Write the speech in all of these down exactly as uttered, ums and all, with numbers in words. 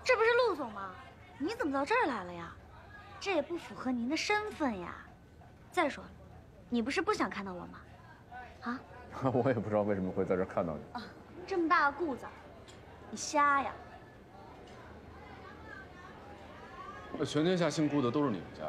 这不是陆总吗？你怎么到这儿来了呀？这也不符合您的身份呀。再说了，你不是不想看到我吗？啊？ 我也不知道为什么会在这儿看到你。 啊，这么大个顾子，你瞎呀？ 那全天下姓顾的都是你们家？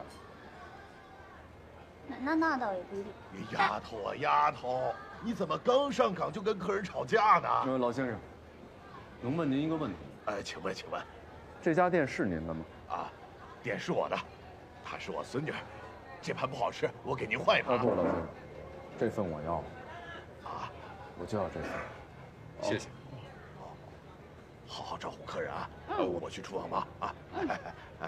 那那那倒也不一定。 你丫头啊，丫头，你怎么刚上岗就跟客人吵架呢？ 呃，老先生，能问您一个问题？ 哎，请问，请问， 这家店是您的吗？ 啊，店是我的，她是我孙女，这盘不好吃，我给您换一盘。 啊，不，老先生，这份我要。 啊， 我就要这份。 谢谢。哦，好好照顾客人啊。嗯，我去厨房忙啊。哎哎哎。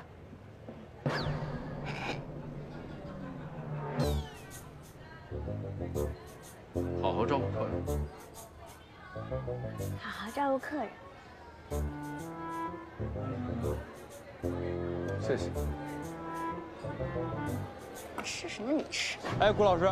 好好照顾客人。 好好照顾客人。 谢谢。 吃什么你吃？ 哎，顾老师。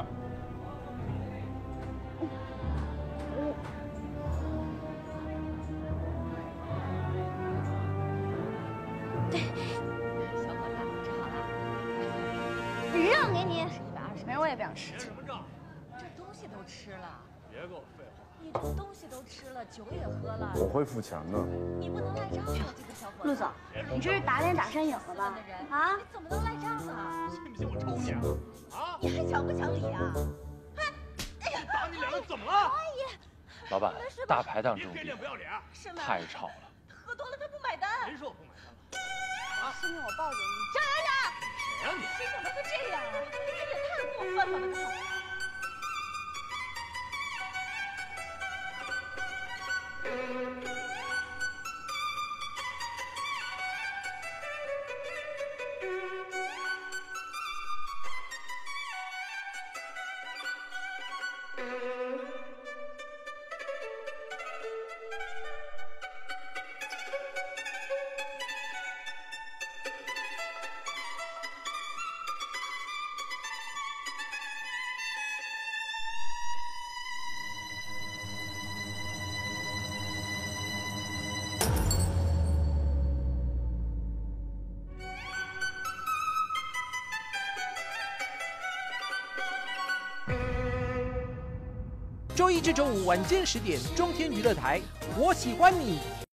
小伙子，吃好了。 让给你。 一百二十，没人我也不想吃。 结什么账？ 这东西都吃了。 别给我废话。 你这东西都吃了，酒也喝了。 我会付钱的。 你不能赖账啊，这个小伙子。 陆总，你这是打脸打山影了吧？啊？ 你怎么能赖账啊？ 信不信我抽你啊？啊！ 你还讲不讲理啊？ 哎呀！打你脸了，怎么了？ 阿姨， 老板，大排档这种别脸不要脸！ 是吗？ 太吵了。 喝多了他不买单。 谁说我不买单了？ 啊！师妹，我抱着你。小圆圆， 谁呀你？ 你怎么会这样啊？你也太过分了吧！ 周一至周五晚间十点，中天娱乐台，我喜欢你。